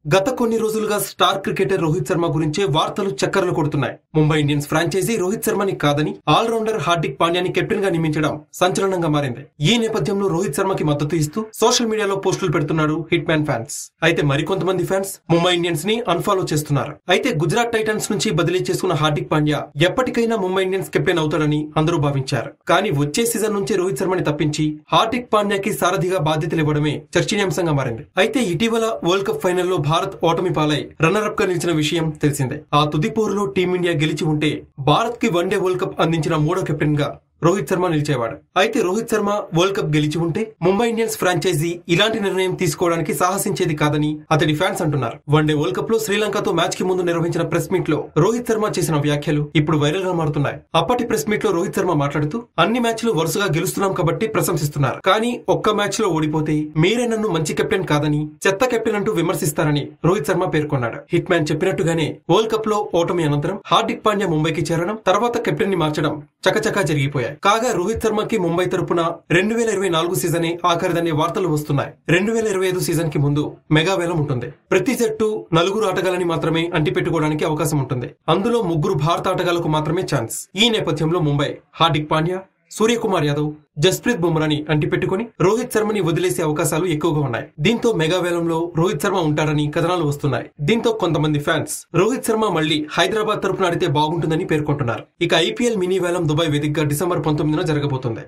గత కొన్ని రోజులుగా స్టార్ క్రికెటర్ రోహిత్ శర్మ గురించే వార్తలు చక్కర్లు కొడుతున్నాయి. ముంబై ఇండియన్స్ ఫ్రాంచైజీ రోహిత్ శర్మని కాదని ఆల్రౌండర్ హార్దిక్ పాండ్యాని కెప్టెన్ గా నియమించడం సంచలనంగా మారింది. ఈ నేపథ్యంలో రోహిత్ శర్మకి మద్దతు ఇస్తూ సోషల్ మీడియాలో పోస్టులు పెడుతున్నాడు హిట్ మ్యాన్ ఫ్యాన్స్. అయితే మరికొంతమంది ఫ్యాన్స్ ముంబై ఇండియన్స్ ని అన్ఫాలో చేస్తున్నారు. అయితే గుజరాత్ టైటన్స్ నుంచి బదిలీ చేసుకున్న హార్దిక్ పాండ్యా ఎప్పటికైనా ముంబై ఇండియన్స్ కెప్టెన్ అవుతాడని అందరూ భావించారు. కానీ వచ్చే సీజన్ నుంచి రోహిత్ శర్మని తప్పించి హార్దిక్ పాండ్యాకి సారథిగా బాధ్యతలు ఇవ్వడమే చర్చనీయాంశంగా మారింది. అయితే ఇటీవల వరల్డ్ కప్ ఫైనల్లో భారత్ ఓటమి పాలై రన్నర్ అప్ గా నిలిచిన విషయం తెలిసిందే. ఆ తుది పోరులో టీమిండియా గెలిచి ఉంటే భారత్ కి వన్డే వరల్డ్ కప్ అందించిన మూడో కెప్టెన్ గా రోహిత్ శర్మ నిలిచేవాడు. అయితే రోహిత్ శర్మ వరల్డ్ కప్ గెలిచి ఉంటే ముంబై ఇండియన్స్ ఫ్రాంచైజీ ఇలాంటి నిర్ణయం తీసుకోవడానికి సాహసించేది కాదని అతడి ఫ్యాన్స్ అంటున్నారు. వన్డే వరల్డ్ కప్ లో శ్రీలంకతో మ్యాచ్ కి ముందు నిర్వహించిన ప్రెస్ మీట్ లో రోహిత్ శర్మ చేసిన వ్యాఖ్యలు ఇప్పుడు వైరల్ గా మారుతున్నాయి. అప్పటి ప్రెస్ మీట్ లో రోహిత్ శర్మ మాట్లాడుతూ అన్ని మ్యాచ్లు వరుసగా గెలుస్తున్నాం కాబట్టి ప్రశంసిస్తున్నారు, కానీ ఒక్క మ్యాచ్ లో ఓడిపోతే మీరే నన్ను మంచి కెప్టెన్ కాదని చెత్త కెప్టెన్ అంటూ విమర్శిస్తారని రోహిత్ శర్మ పేర్కొన్నాడు. హిట్ మ్యాన్ చెప్పినట్టుగానే వరల్డ్ కప్ లో ఓటమి అనంతరం హార్దిక్ పాండ్యా ముంబైకి చేరడం, తర్వాత కెప్టెన్ ని మార్చడం చకచకా జరిగిపోయాయి. కాగా రోహిత్ శర్మకి ముంబై తరపున 2024 సీజనే ఆఖరిదనే వార్తలు వస్తున్నాయి. 2025 సీజన్ కి ముందు మెగా వేలం ఉంటుంది. ప్రతి జట్టు 4 ఆటగాళ్ళని మాత్రమే అంటిపెట్టుకోవడానికి అవకాశం ఉంటుంది. అందులో 3 భారత ఆటగాళ్లకు మాత్రమే ఛాన్స్. ఈ నేపథ్యంలో ముంబై హార్దిక్ పాండ్యా, సూర్యకుమార్ యాదవ్, జస్ప్రీత్ బుమ్రాని అంటిపెట్టుకుని రోహిత్ శర్మని వదిలేసే అవకాశాలు ఎక్కువగా ఉన్నాయి. దీంతో మెగా వేలంలో రోహిత్ శర్మ ఉంటాడని కథనాలు వస్తున్నాయి. దీంతో కొంతమంది ఫ్యాన్స్ రోహిత్ శర్మ మళ్లీ హైదరాబాద్ తరపున ఆడితే బాగుంటుందని పేర్కొంటున్నారు. ఇక ఐపీఎల్ మినీ వేలం దుబాయ్ వేదికగా డిసెంబర్ 19న జరగబోతుంది.